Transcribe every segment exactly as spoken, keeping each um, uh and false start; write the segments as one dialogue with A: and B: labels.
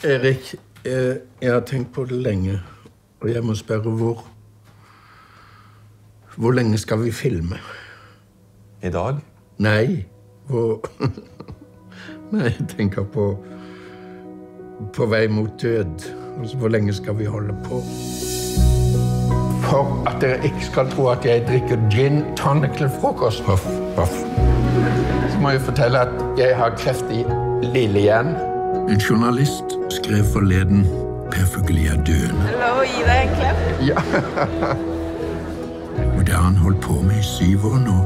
A: Erik, jeg, jeg har tenkt på det lenge, og jeg må spørre hvor... Hvor lenge skal vi filme?
B: I dag?
A: Nei, hvor... Nei, jeg tenker på... På vei mot død. Altså, hvor lenge skal vi holde på? For at dere ikke skal tro at jeg drikker gin tonic til frokost. Puff, puff. Så må jeg fortelle at jeg har kreft i lillehjernen. En journalist skrev forleden Per Fugelli er døende.
C: Lov å gi deg en klepp?
A: Ja. Og det har han holdt på med i syv år nå.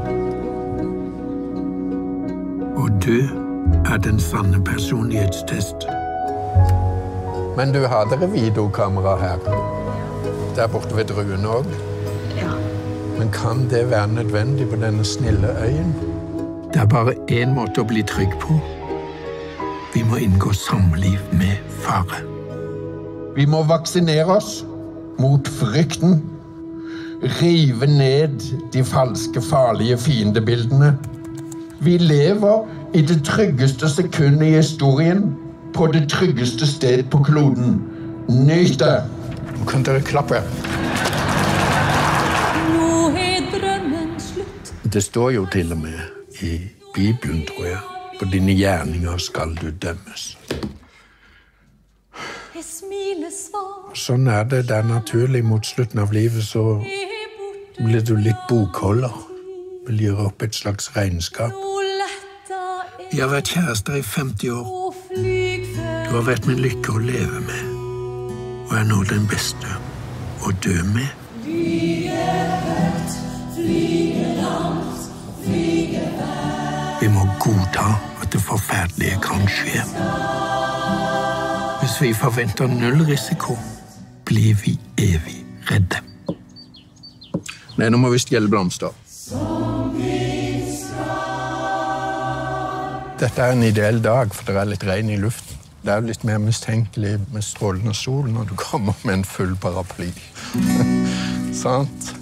A: Å dø er den sanne personlighetstest. Men du har dere videokamera her. Der borte ved druen også.
C: Ja.
A: Men kan det være nødvendig på denne snille øyen? Det er bare en måte å bli trygg på. Vi må inngå samliv med fare. Vi må vaksinere oss mot frykten. Rive ned de falske, farlige fiendebildene. Vi lever i det tryggeste sekundet i historien, på det tryggeste sted på kloden. Nyt det! Nå kan dere klappe.
D: Nå er drømmen slutt.
A: Det står jo til og med i Bibelen, tror jeg. På dine gjerninger skal du dømmes.
D: Jeg smiler svart.
A: Sånn er det. Det er naturlig mot slutten av livet, så blir du litt bokholder. Vil gjøre opp et slags regnskap. Vi har vært kjærester i femti år. Du har vært min lykke å leve med, og er nå den beste å dø med.
D: Flyge høyt, flyge langt, flyge vær.
A: Vi må godta at det forferdelige kan skje. Hvis vi forventer null risiko, blir vi evig redde. Nei, nå må vi stjele blomster. Dette er en ideell dag, for det er litt regn i luften. Det er litt mer mistenkelig med strålende sol når du kommer med en full paraply. Sant?